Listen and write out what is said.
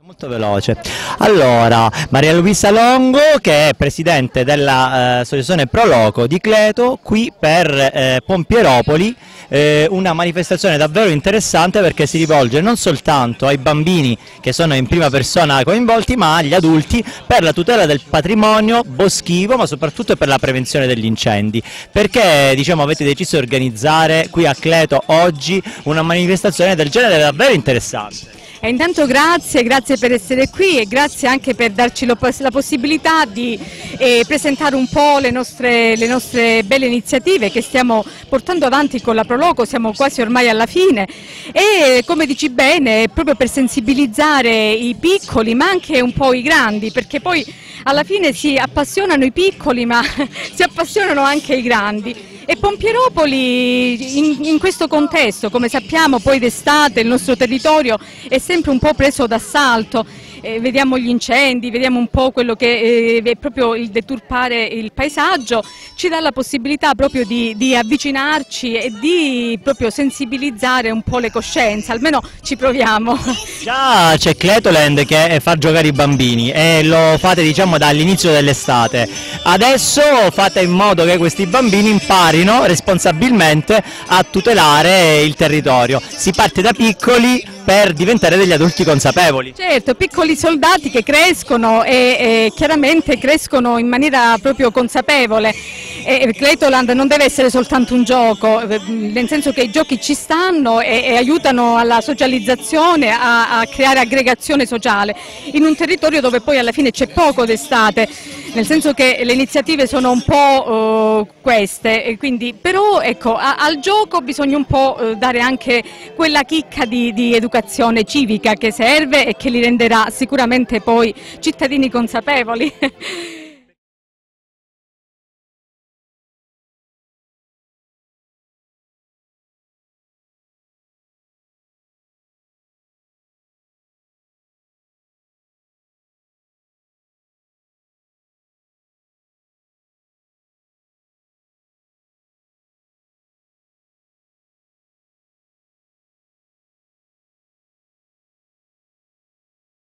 Molto veloce. Allora, Maria Luisa Longo, che è presidente dell'associazione Pro Loco di Cleto, qui per Pompieropoli, una manifestazione davvero interessante perché si rivolge non soltanto ai bambini che sono in prima persona coinvolti, ma agli adulti per la tutela del patrimonio boschivo, ma soprattutto per la prevenzione degli incendi. Perché, diciamo, avete deciso di organizzare qui a Cleto oggi una manifestazione del genere davvero interessante? E intanto grazie per essere qui e grazie anche per darci la possibilità di presentare un po' le nostre belle iniziative che stiamo portando avanti con la Pro Loco. Siamo quasi ormai alla fine e, come dici bene, proprio per sensibilizzare i piccoli ma anche un po' i grandi, perché poi alla fine si appassionano i piccoli ma si appassionano anche i grandi. E Pompieropoli in questo contesto, come sappiamo, poi d'estate il nostro territorio è sempre un po' preso d'assalto, vediamo gli incendi, vediamo un po' quello che è proprio il deturpare il paesaggio, ci dà la possibilità proprio di avvicinarci e di proprio sensibilizzare un po' le coscienze, almeno ci proviamo. Già c'è Cletoland che fa giocare i bambini e lo fate, diciamo, dall'inizio dell'estate. Adesso fate in modo che questi bambini imparino responsabilmente a tutelare il territorio. Si parte da piccoli per diventare degli adulti consapevoli. Certo, piccoli soldati che crescono e chiaramente crescono in maniera proprio consapevole. Cletoland non deve essere soltanto un gioco, nel senso che i giochi ci stanno e aiutano alla socializzazione, a creare aggregazione sociale in un territorio dove poi alla fine c'è poco d'estate, nel senso che le iniziative sono un po' queste, e quindi, però ecco, al gioco bisogna un po' dare anche quella chicca di educazione civica che serve e che li renderà sicuramente poi cittadini consapevoli.